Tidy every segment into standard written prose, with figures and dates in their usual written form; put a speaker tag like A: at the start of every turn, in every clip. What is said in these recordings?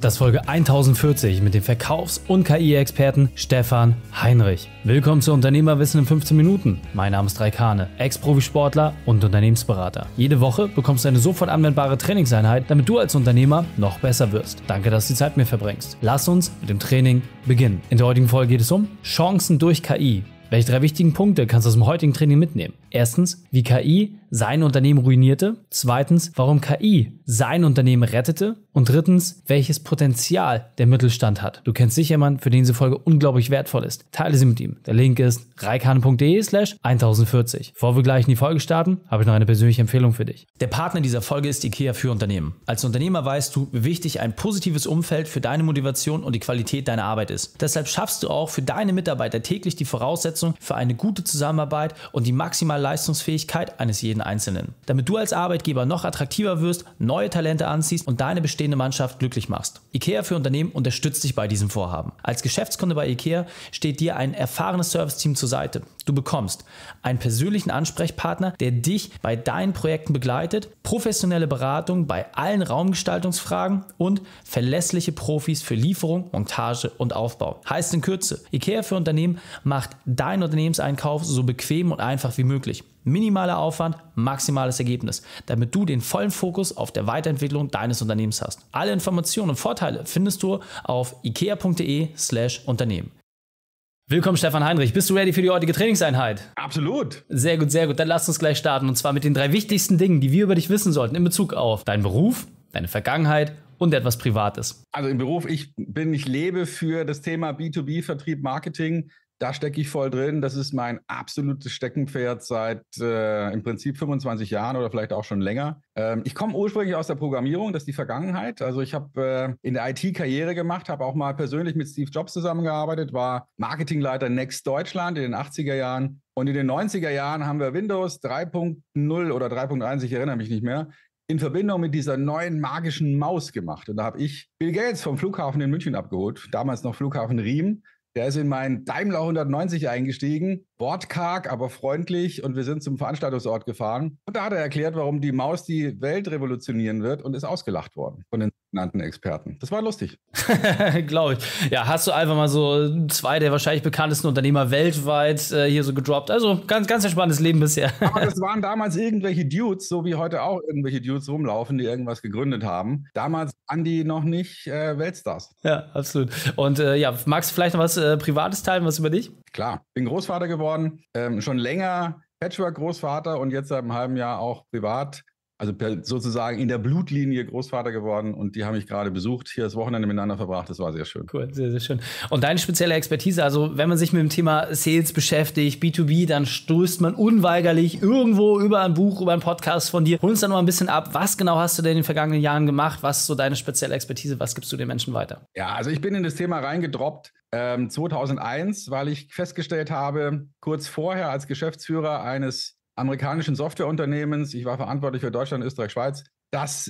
A: Das ist Folge 1040 mit dem Verkaufs- und KI-Experten Stefan Heinrich. Willkommen zu Unternehmerwissen in 15 Minuten. Mein Name ist Raikane, Ex-Profisportler und Unternehmensberater. Jede Woche bekommst du eine sofort anwendbare Trainingseinheit, damit du als Unternehmer noch besser wirst. Danke, dass du die Zeit mit mir verbringst. Lass uns mit dem Training beginnen. In der heutigen Folge geht es um Chancen durch KI. Welche 3 wichtigen Punkte kannst du aus dem heutigen Training mitnehmen? Erstens, wie KI sein Unternehmen ruinierte. Zweitens, warum KI sein Unternehmen rettete. Und drittens, welches Potenzial der Mittelstand hat. Du kennst sicher jemanden, für den diese Folge unglaublich wertvoll ist. Teile sie mit ihm. Der Link ist raikane.de/1040. Bevor wir gleich in die Folge starten, habe ich noch eine persönliche Empfehlung für dich. Der Partner dieser Folge ist IKEA für Unternehmen. Als Unternehmer weißt du, wie wichtig ein positives Umfeld für deine Motivation und die Qualität deiner Arbeit ist. Deshalb schaffst du auch für deine Mitarbeiter täglich die Voraussetzung für eine gute Zusammenarbeit und die maximale Leistungsfähigkeit eines jeden Einzelnen. Damit du als Arbeitgeber noch attraktiver wirst, neue Talente anziehst und deine bestehende Mannschaft glücklich machst. IKEA für Unternehmen unterstützt dich bei diesem Vorhaben. Als Geschäftskunde bei IKEA steht dir ein erfahrenes Serviceteam zur Seite. Du bekommst einen persönlichen Ansprechpartner, der dich bei deinen Projekten begleitet, professionelle Beratung bei allen Raumgestaltungsfragen und verlässliche Profis für Lieferung, Montage und Aufbau. Heißt in Kürze, IKEA für Unternehmen macht deinen Unternehmenseinkauf so bequem und einfach wie möglich. Minimaler Aufwand, maximales Ergebnis, damit du den vollen Fokus auf der Weiterentwicklung deines Unternehmens hast. Alle Informationen und Vorteile findest du auf ikea.de/Unternehmen. Willkommen Stefan Heinrich, bist du ready für die heutige Trainingseinheit?
B: Absolut.
A: Sehr gut, dann lass uns gleich starten und zwar mit den 3 wichtigsten Dingen, die wir über dich wissen sollten in Bezug auf deinen Beruf, deine Vergangenheit und etwas Privates.
B: Also im Beruf, ich lebe für das Thema B2B, Vertrieb, Marketing. Da stecke ich voll drin. Das ist mein absolutes Steckenpferd seit im Prinzip 25 Jahren oder vielleicht auch schon länger. Ich komme ursprünglich aus der Programmierung, das ist die Vergangenheit. Also ich habe in der IT Karriere gemacht, habe auch mal persönlich mit Steve Jobs zusammengearbeitet, war Marketingleiter Next Deutschland in den 80er Jahren. Und in den 90er Jahren haben wir Windows 3.0 oder 3.1, ich erinnere mich nicht mehr, in Verbindung mit dieser neuen magischen Maus gemacht. Und da habe ich Bill Gates vom Flughafen in München abgeholt, damals noch Flughafen Riem. Der ist in meinen Daimler 190 eingestiegen, wortkarg, aber freundlich, und wir sind zum Veranstaltungsort gefahren. Und da hat er erklärt, warum die Maus die Welt revolutionieren wird, und ist ausgelacht worden von den genannten Experten. Das war lustig.
A: Glaube ich. Ja, hast du einfach mal so 2 der wahrscheinlich bekanntesten Unternehmer weltweit hier so gedroppt. Also ganz entspanntes Leben bisher.
B: Aber das waren damals irgendwelche Dudes, so wie heute auch irgendwelche Dudes rumlaufen, die irgendwas gegründet haben. Damals waren die noch nicht Weltstars.
A: Ja, absolut. Und magst du vielleicht noch was Privates teilen, was über dich?
B: Klar, bin Großvater geworden, schon länger Patchwork-Großvater und jetzt seit einem halben Jahr auch privat, also sozusagen in der Blutlinie Großvater geworden, und die haben mich gerade besucht, hier das Wochenende miteinander verbracht, das war sehr schön.
A: Cool, sehr schön. Und deine spezielle Expertise, also wenn man sich mit dem Thema Sales beschäftigt, B2B, dann stößt man unweigerlich irgendwo über ein Buch, über einen Podcast von dir. Hol uns da noch ein bisschen ab, was genau hast du denn in den vergangenen Jahren gemacht, was ist so deine spezielle Expertise, was gibst du den Menschen weiter?
B: Ja, also ich bin in das Thema reingedroppt 2001, weil ich festgestellt habe, kurz vorher als Geschäftsführer eines amerikanischen Softwareunternehmens, ich war verantwortlich für Deutschland, Österreich, Schweiz, dass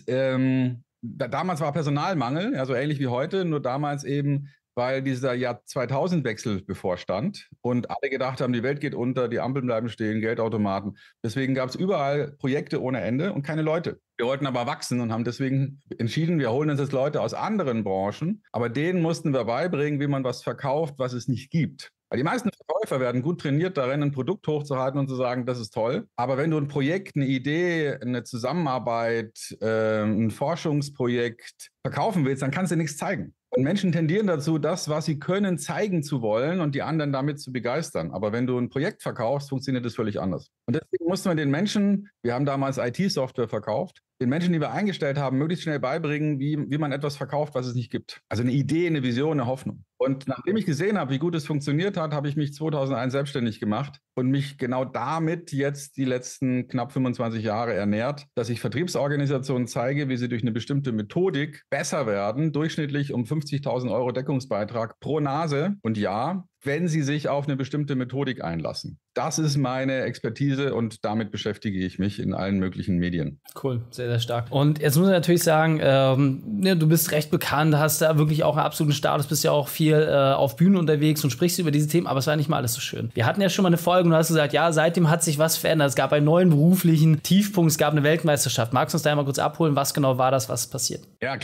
B: damals war Personalmangel, ja, so ähnlich wie heute, nur damals eben, weil dieser Jahr 2000-Wechsel bevorstand und alle gedacht haben, die Welt geht unter, die Ampeln bleiben stehen, Geldautomaten. Deswegen gab es überall Projekte ohne Ende und keine Leute. Wir wollten aber wachsen und haben deswegen entschieden, wir holen uns jetzt Leute aus anderen Branchen, aber denen mussten wir beibringen, wie man was verkauft, was es nicht gibt. Weil die meisten Verkäufer werden gut trainiert darin, ein Produkt hochzuhalten und zu sagen, das ist toll. Aber wenn du ein Projekt, eine Idee, eine Zusammenarbeit, ein Forschungsprojekt verkaufen willst, dann kannst du nichts zeigen. Und Menschen tendieren dazu, das, was sie können, zeigen zu wollen und die anderen damit zu begeistern. Aber wenn du ein Projekt verkaufst, funktioniert das völlig anders. Und deswegen mussten wir den Menschen, wir haben damals IT-Software verkauft, den Menschen, die wir eingestellt haben, möglichst schnell beibringen, wie man etwas verkauft, was es nicht gibt. Also eine Idee, eine Vision, eine Hoffnung. Und nachdem ich gesehen habe, wie gut es funktioniert hat, habe ich mich 2001 selbstständig gemacht und mich genau damit jetzt die letzten knapp 25 Jahre ernährt, dass ich Vertriebsorganisationen zeige, wie sie durch eine bestimmte Methodik besser werden, durchschnittlich um 50.000 € Deckungsbeitrag pro Nase. Und ja, wenn sie sich auf eine bestimmte Methodik einlassen. Das ist meine Expertise und damit beschäftige ich mich in allen möglichen Medien.
A: Cool, sehr stark. Und jetzt muss ich natürlich sagen, du bist recht bekannt, hast da wirklich auch einen absoluten Status, bist ja auch viel auf Bühnen unterwegs und sprichst über diese Themen, aber es war nicht mal alles so schön. Wir hatten ja schon mal eine Folge und du hast gesagt, ja, seitdem hat sich was verändert. Es gab einen neuen beruflichen Tiefpunkt, es gab eine Weltmeisterschaft. Magst du uns da einmal kurz abholen, was genau war das, was passiert?
B: Ja, klar.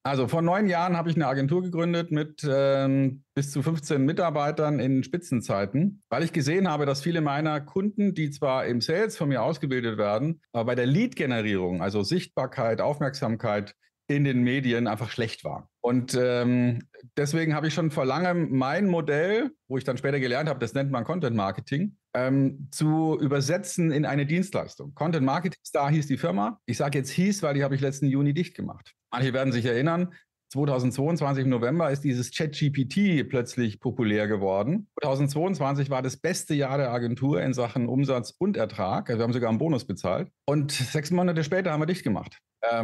B: Also vor 9 Jahren habe ich eine Agentur gegründet mit bis zu 15 Mitarbeitern in Spitzenzeiten, weil ich gesehen habe, dass viele meiner Kunden, die zwar im Sales von mir ausgebildet werden, aber bei der Lead-Generierung, also Sichtbarkeit, Aufmerksamkeit in den Medien einfach schlecht war. Und deswegen habe ich schon vor langem mein Modell, wo ich dann später gelernt habe, das nennt man Content Marketing, zu übersetzen in eine Dienstleistung. Content Marketing Star hieß die Firma. Ich sage jetzt hieß, weil die habe ich letzten Juni dicht gemacht. Manche werden sich erinnern, 2022 im November ist dieses ChatGPT plötzlich populär geworden. 2022 war das beste Jahr der Agentur in Sachen Umsatz und Ertrag. Also wir haben sogar einen Bonus bezahlt. Und 6 Monate später haben wir dicht gemacht.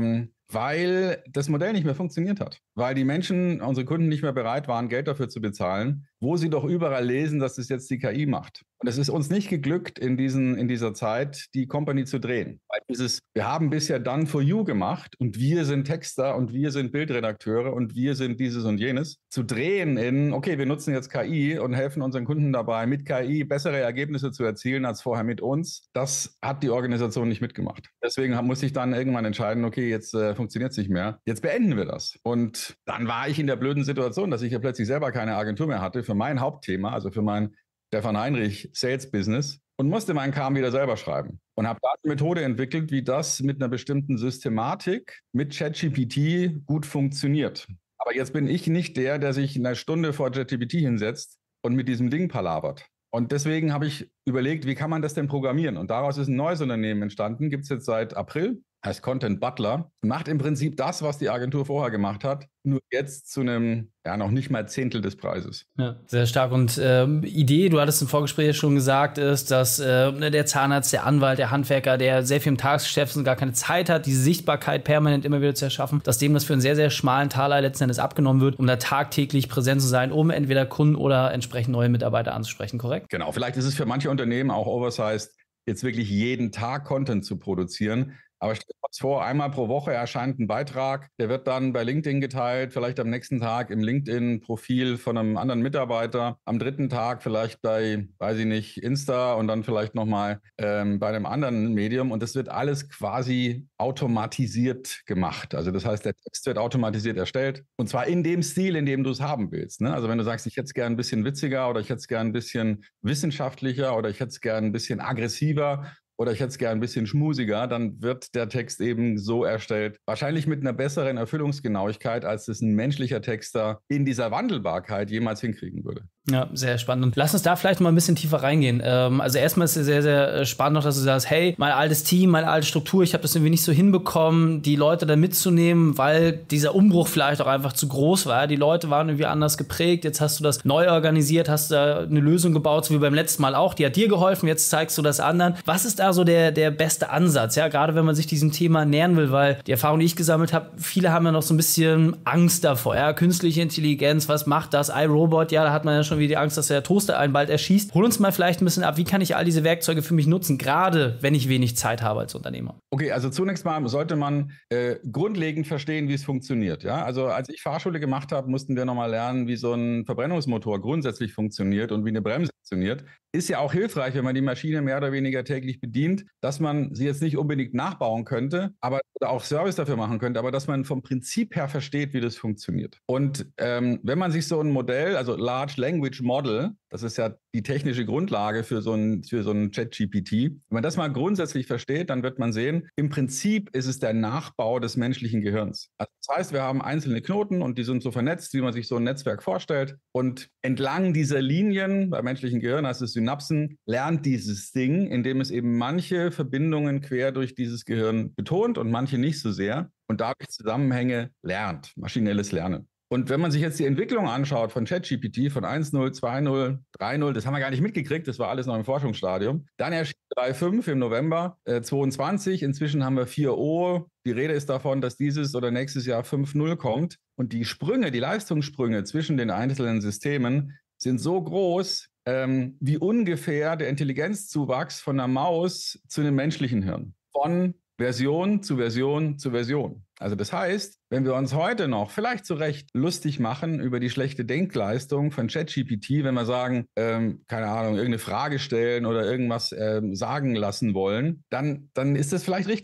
B: Weil das Modell nicht mehr funktioniert hat. Weil die Menschen, unsere Kunden, nicht mehr bereit waren, Geld dafür zu bezahlen, wo sie doch überall lesen, dass das jetzt die KI macht. Und es ist uns nicht geglückt, in dieser Zeit die Company zu drehen. Weil wir haben bisher Done for You gemacht und wir sind Texter und wir sind Bildredakteure und wir sind dieses und jenes. Zu drehen in, okay, wir nutzen jetzt KI und helfen unseren Kunden dabei, mit KI bessere Ergebnisse zu erzielen als vorher mit uns, das hat die Organisation nicht mitgemacht. Deswegen muss ich dann irgendwann entscheiden, okay, jetzt funktioniert es nicht mehr. Jetzt beenden wir das. Und dann war ich in der blöden Situation, dass ich ja plötzlich selber keine Agentur mehr hatte für mein Hauptthema, also für mein Stefan Heinrich Sales Business und musste meinen Kram wieder selber schreiben. Und habe da eine Methode entwickelt, wie das mit einer bestimmten Systematik mit ChatGPT gut funktioniert. Aber jetzt bin ich nicht der sich eine Stunde vor ChatGPT hinsetzt und mit diesem Ding palavert. Und deswegen habe ich überlegt, wie kann man das denn programmieren? Und daraus ist ein neues Unternehmen entstanden, gibt es jetzt seit April. Heißt Content Butler, macht im Prinzip das, was die Agentur vorher gemacht hat, nur jetzt zu einem, noch nicht mal Zehntel des Preises.
A: Ja, sehr stark. Und Idee, du hattest im Vorgespräch schon gesagt, ist, dass der Zahnarzt, der Anwalt, der Handwerker, der sehr viel im Tagesgeschäft ist und gar keine Zeit hat, diese Sichtbarkeit permanent immer wieder zu erschaffen, dass dem das für einen sehr, sehr schmalen Taler letzten Endes abgenommen wird, um da tagtäglich präsent zu sein, um entweder Kunden oder entsprechend neue Mitarbeiter anzusprechen, korrekt?
B: Genau, vielleicht ist es für manche Unternehmen auch oversized, jetzt wirklich jeden Tag Content zu produzieren. Aber stellt uns vor, einmal pro Woche erscheint ein Beitrag, der wird dann bei LinkedIn geteilt, vielleicht am nächsten Tag im LinkedIn-Profil von einem anderen Mitarbeiter, am dritten Tag vielleicht bei, weiß ich nicht, Insta und dann vielleicht nochmal bei einem anderen Medium. Und das wird alles quasi automatisiert gemacht. Also das heißt, der Text wird automatisiert erstellt und zwar in dem Stil, in dem du es haben willst. Ne? Also wenn du sagst, ich hätte es gern ein bisschen witziger oder ich hätte es gern ein bisschen wissenschaftlicher oder ich hätte es gern ein bisschen aggressiver, oder ich hätte es gerne ein bisschen schmusiger, dann wird der Text eben so erstellt. Wahrscheinlich mit einer besseren Erfüllungsgenauigkeit, als es ein menschlicher Texter in dieser Wandelbarkeit jemals hinkriegen würde.
A: Ja, sehr spannend. Und lass uns da vielleicht mal ein bisschen tiefer reingehen. Also erstmal ist es sehr, sehr spannend, dass du sagst, hey, mein altes Team, meine alte Struktur, ich habe das irgendwie nicht so hinbekommen, die Leute da mitzunehmen, weil dieser Umbruch vielleicht auch einfach zu groß war. Die Leute waren irgendwie anders geprägt. Jetzt hast du das neu organisiert, hast da eine Lösung gebaut, so wie beim letzten Mal auch. Die hat dir geholfen, jetzt zeigst du das anderen. Was ist da so der beste Ansatz? Ja, gerade wenn man sich diesem Thema nähern will, weil die Erfahrung, die ich gesammelt habe, viele haben ja noch so ein bisschen Angst davor. Ja, künstliche Intelligenz, was macht das? iRobot, ja, da hat man ja schon wieder die Angst, dass der Toaster einen bald erschießt. Hol uns mal vielleicht ein bisschen ab, wie kann ich all diese Werkzeuge für mich nutzen, gerade wenn ich wenig Zeit habe als Unternehmer?
B: Okay, also zunächst mal sollte man grundlegend verstehen, wie es funktioniert. Ja? Also als ich Fahrschule gemacht habe, mussten wir nochmal lernen, wie so ein Verbrennungsmotor grundsätzlich funktioniert und wie eine Bremse funktioniert. Ist ja auch hilfreich, wenn man die Maschine mehr oder weniger täglich bedient, dass man sie jetzt nicht unbedingt nachbauen könnte, aber oder auch Service dafür machen könnte, aber dass man vom Prinzip her versteht, wie das funktioniert. Und wenn man sich so ein Modell, also Large Language Model, das ist ja die technische Grundlage für so ein ChatGPT, wenn man das mal grundsätzlich versteht, dann wird man sehen, im Prinzip ist es der Nachbau des menschlichen Gehirns. Also das heißt, wir haben einzelne Knoten und die sind so vernetzt, wie man sich so ein Netzwerk vorstellt. Und entlang dieser Linien, beim menschlichen Gehirn heißt es Synapsen, lernt dieses Ding, indem es eben manche Verbindungen quer durch dieses Gehirn betont und manche nicht so sehr und dadurch Zusammenhänge lernt, maschinelles Lernen. Und wenn man sich jetzt die Entwicklung anschaut von ChatGPT, von 1.0, 2.0, 3.0, das haben wir gar nicht mitgekriegt, das war alles noch im Forschungsstadium. Dann erschien 3.5 im November 2022. Inzwischen haben wir 4.0. Die Rede ist davon, dass dieses oder nächstes Jahr 5.0 kommt. Und die Sprünge, die Leistungssprünge zwischen den einzelnen Systemen sind so groß, wie ungefähr der Intelligenzzuwachs von einer Maus zu einem menschlichen Hirn. Von Version zu Version zu Version. Also das heißt, wenn wir uns heute noch vielleicht zu Recht lustig machen über die schlechte Denkleistung von ChatGPT, wenn wir sagen, keine Ahnung, irgendeine Frage stellen oder irgendwas sagen lassen wollen, dann ist das vielleicht richtig.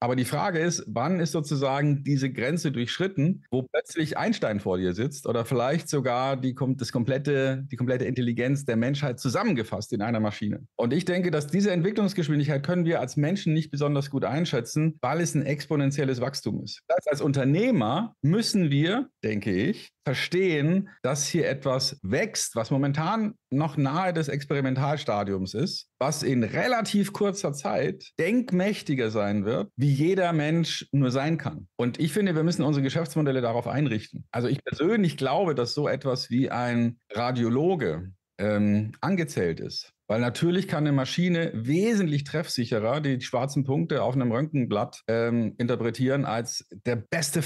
B: Aber die Frage ist, wann ist sozusagen diese Grenze durchschritten, wo plötzlich Einstein vor dir sitzt oder vielleicht sogar die komplette Intelligenz der Menschheit zusammengefasst in einer Maschine. Und ich denke, dass diese Entwicklungsgeschwindigkeit können wir als Menschen nicht besonders gut einschätzen, weil es ein exponentielles Wachstum ist. Das heißt, als Unternehmer müssen wir, denke ich, verstehen, dass hier etwas wächst, was momentan noch nahe des Experimentalstadiums ist, was in relativ kurzer Zeit denkmächtiger sein wird, wie jeder Mensch nur sein kann. Und ich finde, wir müssen unsere Geschäftsmodelle darauf einrichten. Also ich persönlich glaube, dass so etwas wie ein Radiologe angezählt ist. Weil natürlich kann eine Maschine wesentlich treffsicherer die schwarzen Punkte auf einem Röntgenblatt interpretieren als der beste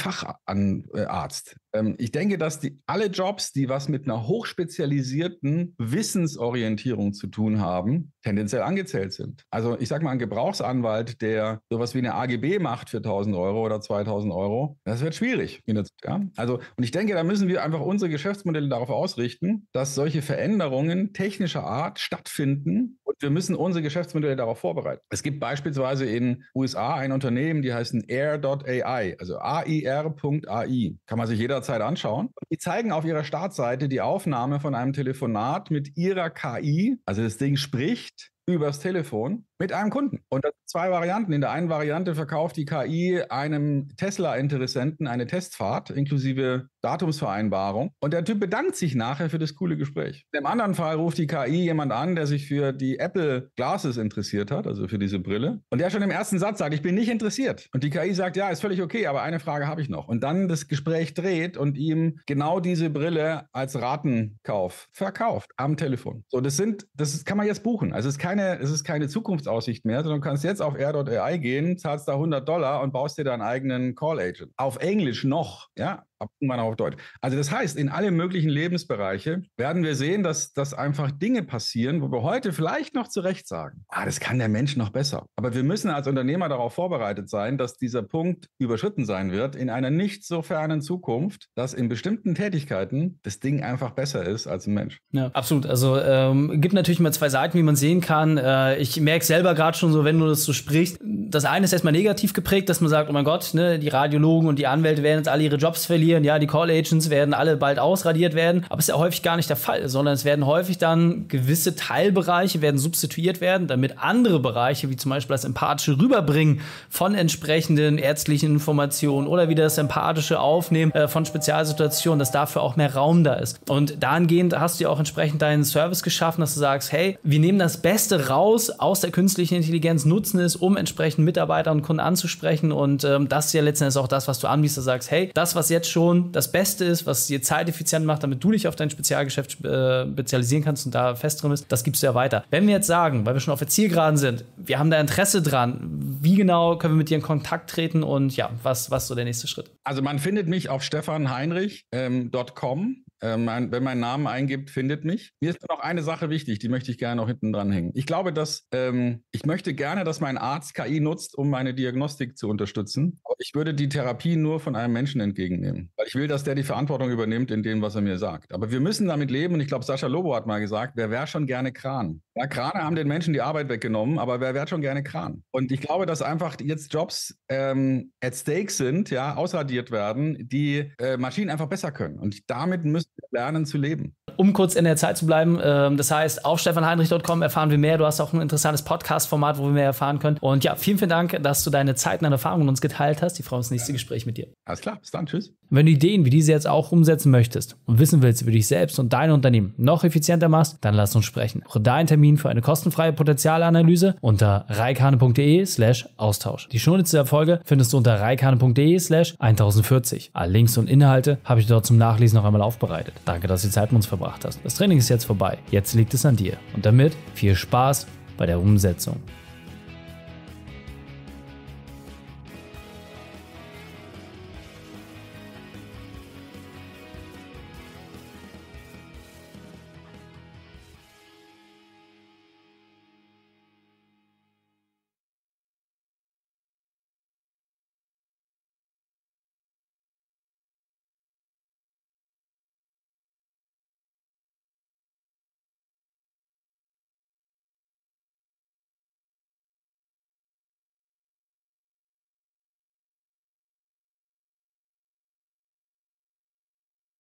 B: Facharzt. Ich denke, dass alle Jobs, die was mit einer hochspezialisierten Wissensorientierung zu tun haben, tendenziell angezählt sind. Also ich sage mal, ein Gebrauchsanwalt, der sowas wie eine AGB macht für 1.000 Euro oder 2.000 Euro, das wird schwierig. Ja? Also, und ich denke, da müssen wir einfach unsere Geschäftsmodelle darauf ausrichten, dass solche Veränderungen technischer Art stattfinden. Und wir müssen unsere Geschäftsmodelle darauf vorbereiten. Es gibt beispielsweise in USA ein Unternehmen, die heißen Air.ai, also AIR.ai. Kann man sich jederzeit anschauen. Die zeigen auf ihrer Startseite die Aufnahme von einem Telefonat mit ihrer KI. Also das Ding spricht übers Telefon mit einem Kunden. Und das sind zwei Varianten. In der einen Variante verkauft die KI einem Tesla-Interessenten eine Testfahrt inklusive Datumsvereinbarung. Und der Typ bedankt sich nachher für das coole Gespräch. Im anderen Fall ruft die KI jemand an, der sich für die Apple Glasses interessiert hat, also für diese Brille. Und der schon im ersten Satz sagt, ich bin nicht interessiert. Und die KI sagt, ja, ist völlig okay, aber eine Frage habe ich noch. Und dann das Gespräch dreht und ihm genau diese Brille als Ratenkauf verkauft am Telefon. So, das kann man jetzt buchen. Also es ist keine Zukunftsaussicht mehr, sondern du kannst jetzt auf Air.ai gehen, zahlst da $100 und baust dir deinen eigenen Call Agent. Auf Englisch noch, ja, irgendwann auf Deutsch. Also das heißt, in alle möglichen Lebensbereiche werden wir sehen, dass einfach Dinge passieren, wo wir heute vielleicht noch zu Recht sagen, das kann der Mensch noch besser. Aber wir müssen als Unternehmer darauf vorbereitet sein, dass dieser Punkt überschritten sein wird in einer nicht so fernen Zukunft, dass in bestimmten Tätigkeiten das Ding einfach besser ist als ein Mensch.
A: Ja, absolut. Also gibt natürlich mal zwei Seiten, wie man sehen kann. Ich merke selber gerade schon so, wenn du das so sprichst, das eine ist erstmal negativ geprägt, dass man sagt, oh mein Gott, ne, die Radiologen und die Anwälte werden jetzt alle ihre Jobs verlieren. Ja, die Call Agents werden alle bald ausradiert werden, aber es ist ja häufig gar nicht der Fall, sondern es werden häufig dann gewisse Teilbereiche werden substituiert werden, damit andere Bereiche, wie zum Beispiel das empathische Rüberbringen von entsprechenden ärztlichen Informationen oder wieder das empathische Aufnehmen von Spezialsituationen, dass dafür auch mehr Raum da ist. Und dahingehend hast du ja auch entsprechend deinen Service geschaffen, dass du sagst, hey, wir nehmen das Beste raus aus der künstlichen Intelligenz, nutzen es, um entsprechend Mitarbeiter und Kunden anzusprechen, und das ist ja letztendlich auch das, was du anbietest. Du sagst, hey, das, was jetzt schon das Beste ist, was dir zeiteffizient macht, damit du dich auf dein Spezialgeschäft spezialisieren kannst und da fest drin bist, das gibst du ja weiter. Wenn wir jetzt sagen, weil wir schon auf der Zielgeraden sind, wir haben da Interesse dran, wie genau können wir mit dir in Kontakt treten und ja, was ist so der nächste Schritt?
B: Also man findet mich auf stefanheinrich.com. Wenn man meinen Namen eingibt, findet mich. Mir ist noch eine Sache wichtig, die möchte ich gerne noch hinten dran hängen. Ich glaube, ich möchte gerne, dass mein Arzt KI nutzt, um meine Diagnostik zu unterstützen. Aber ich würde die Therapie nur von einem Menschen entgegennehmen. Weil ich will, dass der die Verantwortung übernimmt in dem, was er mir sagt. Aber wir müssen damit leben, und ich glaube, Sascha Lobo hat mal gesagt, wer wäre schon gerne Kran? Ja, Krane haben den Menschen die Arbeit weggenommen, aber wer wäre schon gerne Kran? Und ich glaube, dass einfach jetzt Jobs at stake sind, ja, ausradiert werden, die Maschinen einfach besser können. Und damit müssen wir lernen zu leben.
A: Um kurz in der Zeit zu bleiben, das heißt, auf stefanheinrich.com erfahren wir mehr. Du hast auch ein interessantes Podcast-Format, wo wir mehr erfahren können. Und ja, vielen, vielen Dank, dass du deine Zeit und deine Erfahrungen mit uns geteilt hast. Ich freue uns aufs nächste Gespräch mit dir.
B: Alles klar, bis dann, tschüss.
A: Wenn du Ideen wie diese jetzt auch umsetzen möchtest und wissen willst, wie du dich selbst und dein Unternehmen noch effizienter machst, dann lass uns sprechen. Buche deinen Termin für eine kostenfreie Potenzialanalyse unter reikane.de/Austausch. Die Shownotes dieser Folge findest du unter reikane.de/1040. Alle Links und Inhalte habe ich dort zum Nachlesen noch einmal aufbereitet. Danke, dass du die Zeit mit uns verbracht hast. Das Training ist jetzt vorbei. Jetzt liegt es an dir. Und damit viel Spaß bei der Umsetzung.